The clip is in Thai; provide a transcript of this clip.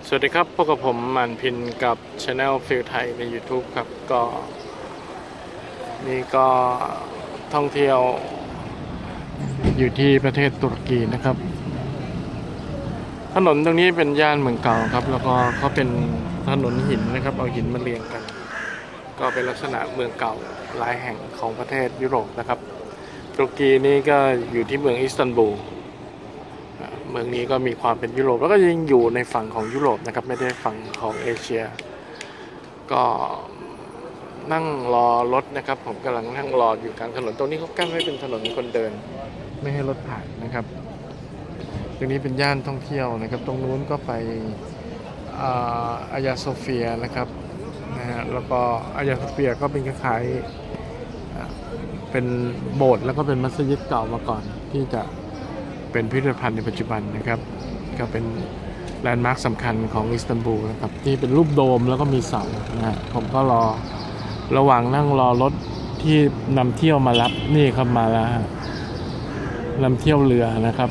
สวัสดีครับพบกับผมมันพินกับ Channel ฟิลไทยใน YouTube ครับก็นี่ก็ท่องเที่ยวอยู่ที่ประเทศตุรกีนะครับถนนตรงนี้เป็นย่านเมืองเก่าครับแล้วก็เขาเป็นถนนหินนะครับเอาหินมาเรียงกันก็เป็นลักษณะเมืองเก่าหลายแห่งของประเทศยุโรปนะครับตุรกีนี่ก็อยู่ที่เมืองอิสตันบูลเมืองนี้ก็มีความเป็นยุโรปแล้วก็ยังอยู่ในฝั่งของยุโรปนะครับไม่ได้ฝั่งของเอเชียก็นั่งรอรถนะครับผมกำลังนั่งรออยู่กลางถนนตรงนี้เขากั้นไว้เป็นถนนคนเดินไม่ให้รถผ่านนะครับตรงนี้เป็นย่านท่องเที่ยวนะครับตรงนู้นก็ไปอายาโซเฟียนะครับนะฮะแล้วก็อายาโซเฟียก็เป็นคล้ายๆเป็นโบสถ์แล้วก็เป็นมัสยิดเก่ามาก่อนที่จะเป็นพิพิธภัณฑ์ในปัจจุบันนะครับก็เป็นแลนด์มาร์คสำคัญของอิสตันบูลนะครับที่เป็นรูปโดมแล้วก็มีเสานะฮะผมก็รอระหว่างนั่งรอรถที่นำเที่ยวมารับนี่ครับมาแล้วนำเที่ยวเรือนะครับ